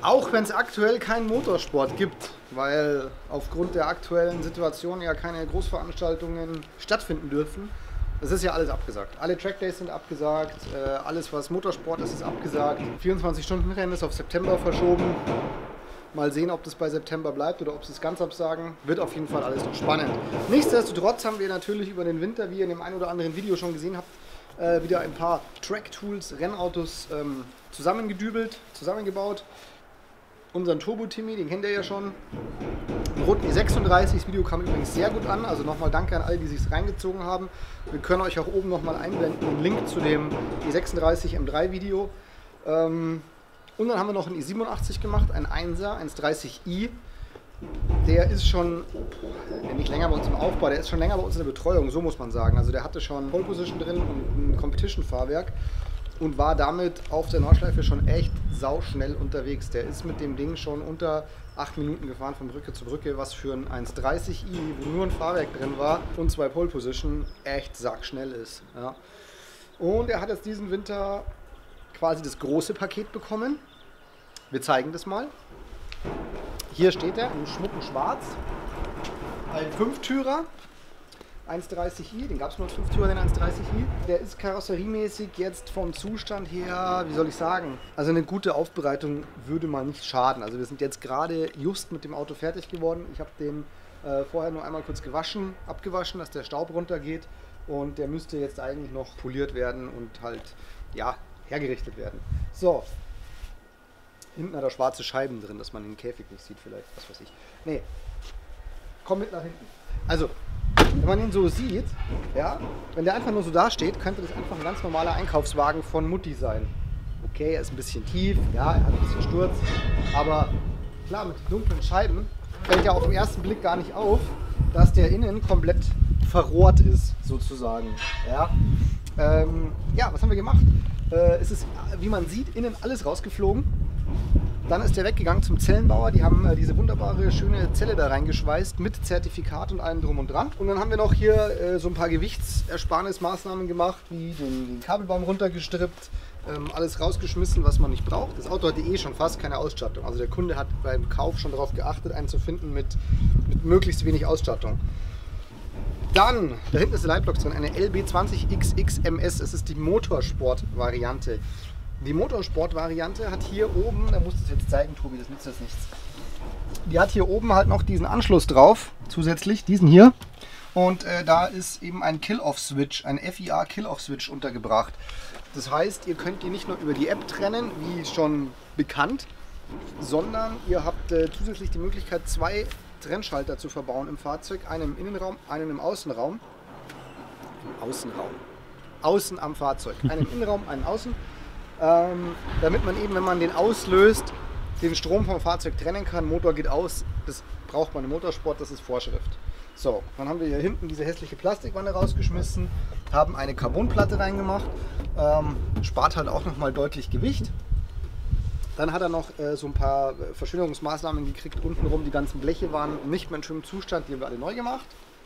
Auch wenn es aktuell keinen Motorsport gibt, weil aufgrund der aktuellen Situation ja keine Großveranstaltungen stattfinden dürfen. Es ist ja alles abgesagt. Alle Trackdays sind abgesagt, alles was Motorsport ist, ist abgesagt. 24-Stunden-Rennen ist auf September verschoben. Mal sehen, ob das bei September bleibt oder ob sie es ganz absagen. Wird auf jeden Fall alles noch spannend. Nichtsdestotrotz haben wir natürlich über den Winter, wie ihr in dem einen oder anderen Video schon gesehen habt, wieder ein paar Track-Tools, Rennautos zusammengedübelt, zusammengebaut. Unseren Turbo-Timmy, den kennt ihr ja schon. Einen roten E36, das Video kam übrigens sehr gut an. Also nochmal danke an alle, die sich reingezogen haben. Wir können euch auch oben nochmal einblenden, den Link zu dem E36 M3 Video. Und dann haben wir noch einen E87 gemacht, ein 1er, 130i. Der ist schon nicht länger bei uns im Aufbau, der ist schon länger bei uns in der Betreuung, so muss man sagen. Also der hatte schon Pole Position drin und ein Competition-Fahrwerk und war damit auf der Nordschleife schon echt sauschnell unterwegs. Der ist mit dem Ding schon unter 8 Minuten gefahren von Brücke zu Brücke, was für ein 130i, wo nur ein Fahrwerk drin war und 2 Pole Position, echt sackschnell ist. Ja. Und er hat jetzt diesen Winter quasi das große Paket bekommen. Wir zeigen das mal. Hier steht er im schmucken Schwarz. Ein 5-Türer, 130i, den gab es nur als 5-Türer, den 130i. Der ist karosseriemäßig jetzt vom Zustand her, wie soll ich sagen, also eine gute Aufbereitung würde mal nicht schaden. Also wir sind jetzt gerade just mit dem Auto fertig geworden. Ich habe den vorher nur einmal kurz gewaschen, abgewaschen, dass der Staub runtergeht. Und der müsste jetzt eigentlich noch poliert werden und halt, ja, hergerichtet werden. So. Hinten hat er schwarze Scheiben drin, dass man den Käfig nicht sieht vielleicht, was weiß ich. Nee, komm mit nach hinten. Also, wenn man ihn so sieht, ja, wenn der einfach nur so da steht, könnte das einfach ein ganz normaler Einkaufswagen von Mutti sein. Okay, er ist ein bisschen tief, ja, er hat ein bisschen Sturz, aber klar, mit den dunklen Scheiben fällt ja auf den ersten Blick gar nicht auf, dass der innen komplett verrohrt ist, sozusagen. Ja, ja, was haben wir gemacht? Es ist, wie man sieht, innen alles rausgeflogen. Dann ist der weggegangen zum Zellenbauer. Die haben diese wunderbare, schöne Zelle da reingeschweißt mit Zertifikat und allem drum und dran. Und dann haben wir noch hier so ein paar Gewichtsersparnismaßnahmen gemacht, wie den Kabelbaum runtergestrippt, alles rausgeschmissen, was man nicht braucht. Das Auto hatte eh schon fast keine Ausstattung. Also der Kunde hat beim Kauf schon darauf geachtet, einen zu finden mit möglichst wenig Ausstattung. Dann, da hinten ist der Leitblock drin, eine LB20XX MS. Es ist die Motorsport-Variante. Die Motorsport-Variante hat hier oben, da musst du es jetzt zeigen, Tobi, das nützt jetzt nichts. Die hat hier oben halt noch diesen Anschluss drauf, zusätzlich, diesen hier. Und da ist eben ein Kill-Off-Switch, ein FIA Kill-Off-Switch untergebracht. Das heißt, ihr könnt die nicht nur über die App trennen, wie schon bekannt, sondern ihr habt zusätzlich die Möglichkeit, 2 Trennschalter zu verbauen im Fahrzeug. Einen im Innenraum, einen im Außenraum. Außen am Fahrzeug. Einen im Innenraum, einen außen. Damit man eben, wenn man den auslöst, den Strom vom Fahrzeug trennen kann. Motor geht aus, das braucht man im Motorsport, das ist Vorschrift. So, dann haben wir hier hinten diese hässliche Plastikwanne rausgeschmissen, haben eine Carbonplatte reingemacht, spart halt auch nochmal deutlich Gewicht. Dann hat er noch so ein paar Verschönerungsmaßnahmen gekriegt, untenrum die ganzen Bleche waren nicht mehr in schönem Zustand, die haben wir alle neu gemacht.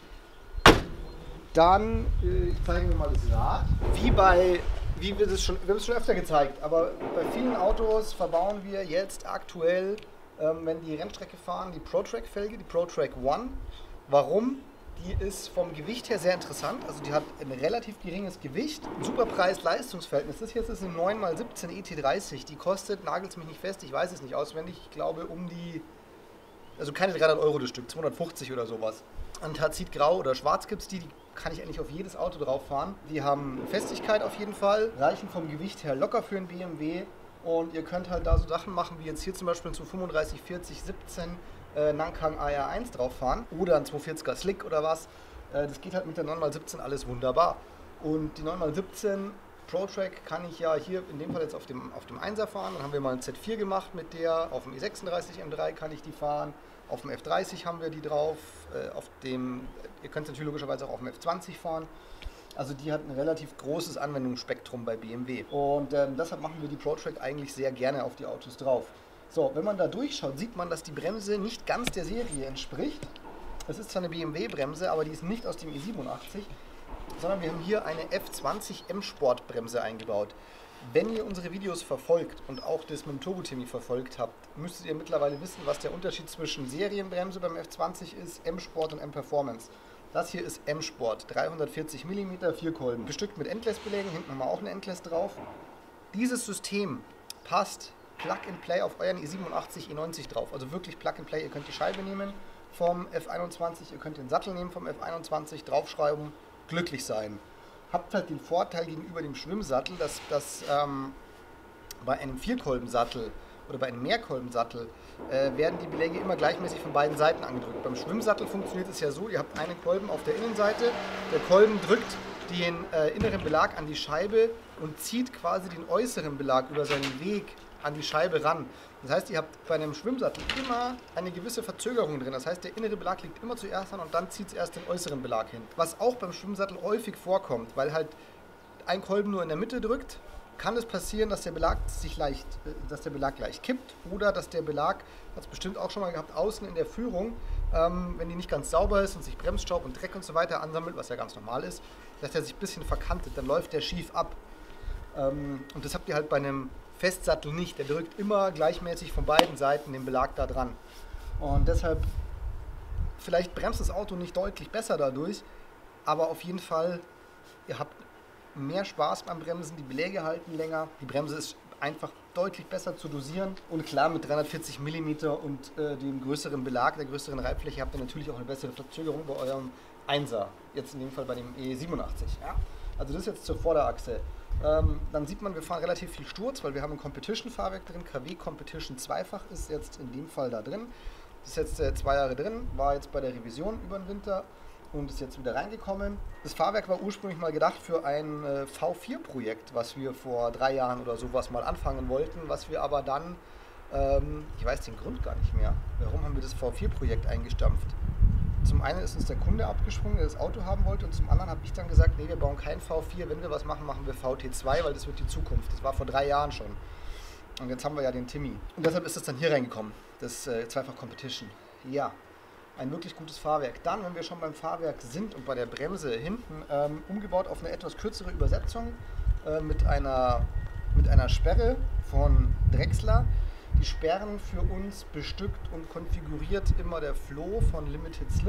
Dann, ich zeige mir mal das Rad, wir haben es schon öfter gezeigt, aber bei vielen Autos verbauen wir jetzt aktuell, wenn die Rennstrecke fahren, die ProTrack-Felge, die ProTrack One. Warum? Die ist vom Gewicht her sehr interessant, also die hat ein relativ geringes Gewicht, super Preis-Leistungsverhältnis. Das hier ist eine 9x17 ET30, die kostet, nagelt es mich nicht fest, ich weiß es nicht auswendig, ich glaube um die, also keine 300 Euro das Stück, 250 oder sowas. Anthrazit grau oder schwarz gibt es die kann ich eigentlich auf jedes Auto drauf fahren. Die haben Festigkeit auf jeden Fall, reichen vom Gewicht her locker für einen BMW und ihr könnt halt da so Sachen machen, wie jetzt hier zum Beispiel zu 35, 40, 17 Nankang AR1 drauf fahren oder ein 240er Slick oder was. Das geht halt mit der 9x17 alles wunderbar. Und die 9x17 ProTrack kann ich ja hier in dem Fall jetzt auf dem 1er fahren. Dann haben wir mal ein Z4 gemacht mit der, auf dem E36 M3 kann ich die fahren. Auf dem F30 haben wir die drauf, ihr könnt es natürlich logischerweise auch auf dem F20 fahren. Also die hat ein relativ großes Anwendungsspektrum bei BMW. Und deshalb machen wir die ProTrack eigentlich sehr gerne auf die Autos drauf. So, wenn man da durchschaut, sieht man, dass die Bremse nicht ganz der Serie entspricht. Es ist zwar eine BMW-Bremse, aber die ist nicht aus dem E87, sondern wir haben hier eine F20 M-Sport-Bremse eingebaut. Wenn ihr unsere Videos verfolgt und auch das mit dem Turbo-Timmy verfolgt habt, müsstet ihr mittlerweile wissen, was der Unterschied zwischen Serienbremse beim F20 ist, M-Sport und M-Performance. Das hier ist M-Sport, 340 mm, 4 Kolben, bestückt mit Endless-Belägen, hinten haben wir auch eine Endless drauf. Dieses System passt Plug-and-Play auf euren E87, E90 drauf, also wirklich Plug-and-Play. Ihr könnt die Scheibe nehmen vom F21, ihr könnt den Sattel nehmen vom F21, draufschreiben, glücklich sein. Habt halt den Vorteil gegenüber dem Schwimmsattel, dass bei einem Vierkolbensattel oder bei einem Mehrkolbensattel werden die Beläge immer gleichmäßig von beiden Seiten angedrückt. Beim Schwimmsattel funktioniert es ja so, ihr habt einen Kolben auf der Innenseite, der Kolben drückt den inneren Belag an die Scheibe und zieht quasi den äußeren Belag über seinen Weg an die Scheibe ran. Das heißt, ihr habt bei einem Schwimmsattel immer eine gewisse Verzögerung drin. Das heißt, der innere Belag liegt immer zuerst an und dann zieht es erst den äußeren Belag hin. Was auch beim Schwimmsattel häufig vorkommt, weil halt ein Kolben nur in der Mitte drückt, kann es passieren, dass der Belag leicht kippt oder dass der Belag, hat es bestimmt auch schon mal gehabt, außen in der Führung, wenn die nicht ganz sauber ist und sich Bremsstaub und Dreck und so weiter ansammelt, was ja ganz normal ist, dass der sich ein bisschen verkantet, dann läuft der schief ab. Und das habt ihr halt bei einem Festsattel nicht. Der drückt immer gleichmäßig von beiden Seiten den Belag da dran. Und deshalb, vielleicht bremst das Auto nicht deutlich besser dadurch, aber auf jeden Fall, ihr habt mehr Spaß beim Bremsen, die Beläge halten länger, die Bremse ist einfach deutlich besser zu dosieren und klar mit 340 mm und dem größeren Belag, der größeren Reibfläche habt ihr natürlich auch eine bessere Verzögerung bei eurem 1er, jetzt in dem Fall bei dem E87. Ja? Also das jetzt zur Vorderachse. Dann sieht man, wir fahren relativ viel Sturz, weil wir haben ein Competition-Fahrwerk drin, KW Competition zweifach ist jetzt in dem Fall da drin. Das ist jetzt 2 Jahre drin, war jetzt bei der Revision über den Winter und ist jetzt wieder reingekommen. Das Fahrwerk war ursprünglich mal gedacht für ein V4-Projekt, was wir vor 3 Jahren oder sowas mal anfangen wollten, was wir aber dann, ich weiß den Grund gar nicht mehr, warum haben wir das V4-Projekt eingestampft. Zum einen ist uns der Kunde abgesprungen, der das Auto haben wollte, und zum anderen habe ich dann gesagt, nee, wir bauen kein V4, wenn wir was machen, machen wir VT2, weil das wird die Zukunft. Das war vor 3 Jahren schon. Und jetzt haben wir ja den Timmy. Und deshalb ist es dann hier reingekommen, das Zweifach Competition. Ja, ein wirklich gutes Fahrwerk. Dann, wenn wir schon beim Fahrwerk sind und bei der Bremse hinten, umgebaut auf eine etwas kürzere Übersetzung mit einer Sperre von Drechsler. Die Sperren für uns bestückt und konfiguriert immer der Flo von Limited Slip.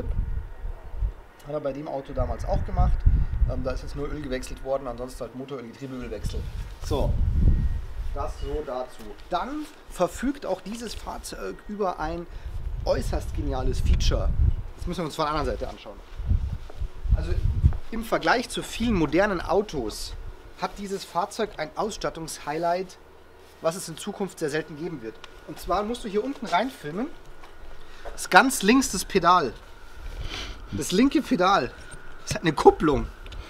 Hat er bei dem Auto damals auch gemacht. Da ist jetzt nur Öl gewechselt worden, ansonsten halt Motoröl, Getriebeölwechsel. So, das so dazu. Dann verfügt auch dieses Fahrzeug über ein äußerst geniales Feature. Das müssen wir uns von der anderen Seite anschauen. Also im Vergleich zu vielen modernen Autos hat dieses Fahrzeug ein Ausstattungshighlight, was es in Zukunft sehr selten geben wird. Und zwar musst du hier unten reinfilmen. Das ist ganz links das Pedal. Das linke Pedal. Das hat eine Kupplung.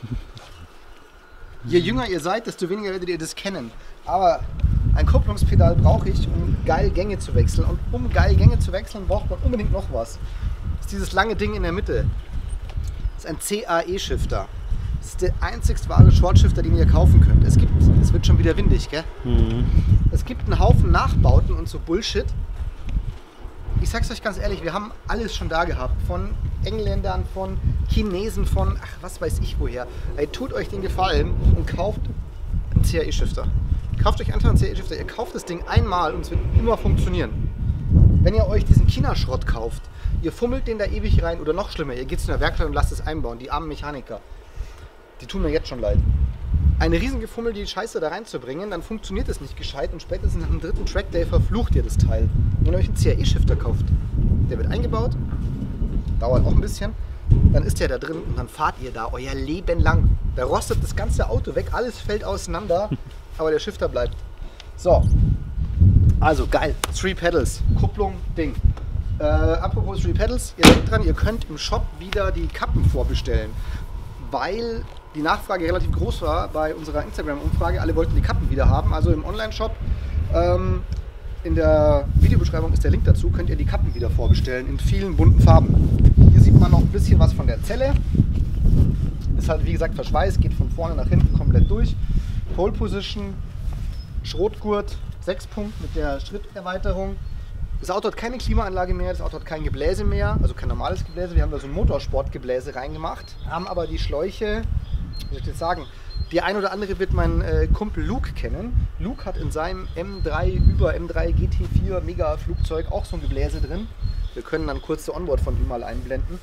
Je jünger ihr seid, desto weniger werdet ihr das kennen. Aber ein Kupplungspedal brauche ich, um geil Gänge zu wechseln. Und um geil Gänge zu wechseln, braucht man unbedingt noch was. Das ist dieses lange Ding in der Mitte. Das ist ein CAE-Shifter. Das ist der einzigst wahre Short-Shifter, den ihr kaufen könnt. Es wird schon wieder windig, gell? Mhm. Es gibt einen Haufen Nachbauten und so Bullshit. Ich sag's euch ganz ehrlich, wir haben alles schon da gehabt. Von Engländern, von Chinesen, von ach, was weiß ich woher. Ey, tut euch den Gefallen und kauft einen CAE-Shifter. Kauft euch einfach einen CAE-Shifter. Ihr kauft das Ding einmal und es wird immer funktionieren. Wenn ihr euch diesen China-Schrott kauft, ihr fummelt den da ewig rein oder noch schlimmer, ihr geht zu einer Werkstatt und lasst es einbauen. Die armen Mechaniker. Die tun mir jetzt schon leid. Eine Riesengefummel, die Scheiße da reinzubringen, dann funktioniert es nicht gescheit und spätestens nach dem 3. Trackday verflucht ihr das Teil. Wenn ihr euch einen CAE-Shifter kauft, der wird eingebaut, dauert auch ein bisschen, dann ist der da drin und dann fahrt ihr da euer Leben lang. Da rostet das ganze Auto weg, alles fällt auseinander, aber der Shifter bleibt. So, also geil, 3 Pedals, Kupplung, Ding. Apropos 3 Pedals, ihr denkt dran, ihr könnt im Shop wieder die Kappen vorbestellen, weil die Nachfrage relativ groß war bei unserer Instagram-Umfrage. Alle wollten die Kappen wieder haben. Also im Online-Shop, in der Videobeschreibung ist der Link dazu, könnt ihr die Kappen wieder vorbestellen in vielen bunten Farben. Hier sieht man noch ein bisschen was von der Zelle. Ist halt wie gesagt verschweißt, geht von vorne nach hinten komplett durch. Pole Position, Schrotgurt, 6-Punkt mit der Schritterweiterung. Das Auto hat keine Klimaanlage mehr, das Auto hat kein Gebläse mehr, also kein normales Gebläse. Wir haben da so ein Motorsportgebläse reingemacht, haben aber die Schläuche, wie soll ich jetzt sagen, Die ein oder andere wird mein Kumpel Luke kennen. Luke hat in seinem M3 GT4 Mega Flugzeug auch so ein Gebläse drin. Wir können dann kurz das Onboard von ihm mal einblenden.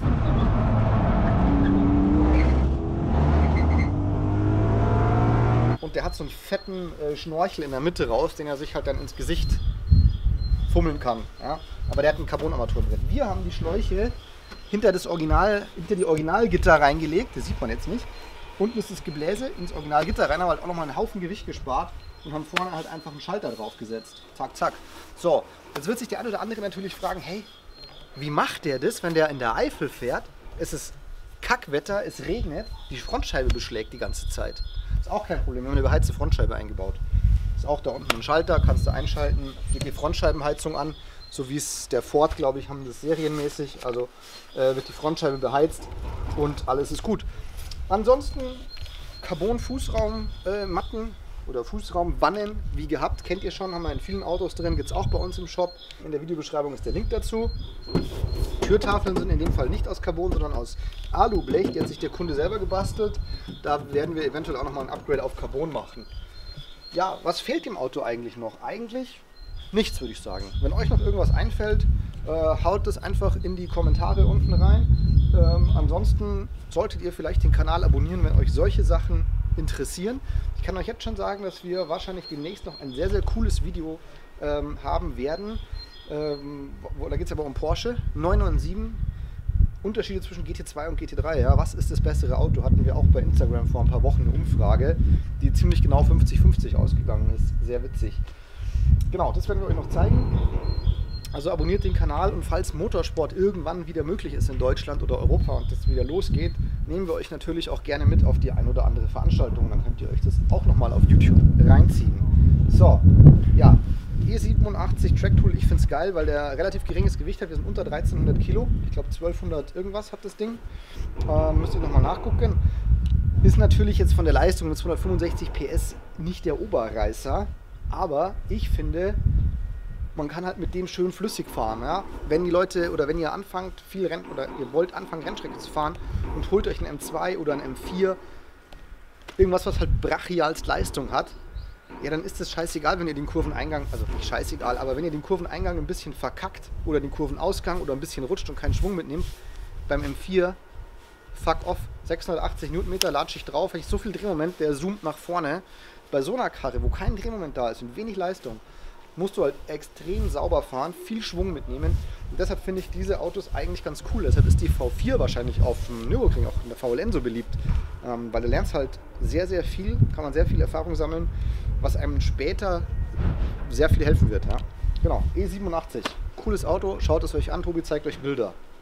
Und der hat so einen fetten Schnorchel in der Mitte raus, den er sich halt dann ins Gesicht fummeln kann. Ja? Aber der hat ein Carbonarmaturen drin. Wir haben die Schläuche hinter die Originalgitter reingelegt. Das sieht man jetzt nicht. Unten ist das Gebläse ins Originalgitter rein, aber halt auch nochmal einen Haufen Gewicht gespart und haben vorne halt einfach einen Schalter drauf gesetzt. Zack, zack. So, jetzt wird sich der eine oder andere natürlich fragen, hey, wie macht der das, wenn der in der Eifel fährt? Es ist Kackwetter, es regnet, die Frontscheibe beschlägt die ganze Zeit. Ist auch kein Problem, wir haben eine beheizte Frontscheibe eingebaut. Ist auch da unten ein Schalter, kannst du einschalten, geht die Frontscheibenheizung an, so wie es der Ford, glaube ich, haben das serienmäßig. Also wird die Frontscheibe beheizt und alles ist gut. Ansonsten Carbon-Fußraummatten oder Fußraumwannen wie gehabt, kennt ihr schon, haben wir in vielen Autos drin, gibt es auch bei uns im Shop. In der Videobeschreibung ist der Link dazu. Türtafeln sind in dem Fall nicht aus Carbon, sondern aus Alublech, die hat sich der Kunde selber gebastelt. Da werden wir eventuell auch nochmal ein Upgrade auf Carbon machen. Ja, was fehlt dem Auto eigentlich noch? Eigentlich nichts, würde ich sagen. Wenn euch noch irgendwas einfällt, haut es einfach in die Kommentare unten rein. Ansonsten solltet ihr vielleicht den Kanal abonnieren, wenn euch solche Sachen interessieren. Ich kann euch jetzt schon sagen, dass wir wahrscheinlich demnächst noch ein sehr, sehr cooles Video haben werden. Da geht es aber um Porsche 997. Unterschiede zwischen GT2 und GT3. Ja? Was ist das bessere Auto? Hatten wir auch bei Instagram vor ein paar Wochen eine Umfrage, die ziemlich genau 50-50 ausgegangen ist. Sehr witzig. Genau, das werden wir euch noch zeigen. Also abonniert den Kanal und falls Motorsport irgendwann wieder möglich ist in Deutschland oder Europa und das wieder losgeht, nehmen wir euch natürlich auch gerne mit auf die ein oder andere Veranstaltung. Dann könnt ihr euch das auch nochmal auf YouTube reinziehen. So, ja, E87 Tracktool, ich finde es geil, weil der relativ geringes Gewicht hat. Wir sind unter 1300 Kilo. Ich glaube 1200 irgendwas hat das Ding. Müsst ihr nochmal nachgucken. Ist natürlich jetzt von der Leistung mit 265 PS nicht der Oberreißer, aber ich finde, man kann halt mit dem schön flüssig fahren. Ja? Wenn die Leute oder wenn ihr anfangt, viel Rennen oder ihr wollt anfangen, Rennstrecke zu fahren und holt euch einen M2 oder einen M4, irgendwas, was halt brachialst Leistung hat, ja, dann ist es scheißegal, wenn ihr den Kurveneingang, also nicht scheißegal, aber wenn ihr den Kurveneingang ein bisschen verkackt oder den Kurvenausgang oder ein bisschen rutscht und keinen Schwung mitnimmt, beim M4, fuck off, 680 Newtonmeter, latsche ich drauf, habe ich so viel Drehmoment, der zoomt nach vorne. Bei so einer Karre, wo kein Drehmoment da ist und wenig Leistung, musst du halt extrem sauber fahren, viel Schwung mitnehmen. Und deshalb finde ich diese Autos eigentlich ganz cool. Deshalb ist die V4 wahrscheinlich auf dem Nürburgring, auch in der VLN so beliebt. Weil du lernst halt sehr, sehr viel, kann man sehr viel Erfahrung sammeln, was einem später sehr viel helfen wird. Ja? Genau, E87, cooles Auto, schaut es euch an, Tobi zeigt euch Bilder.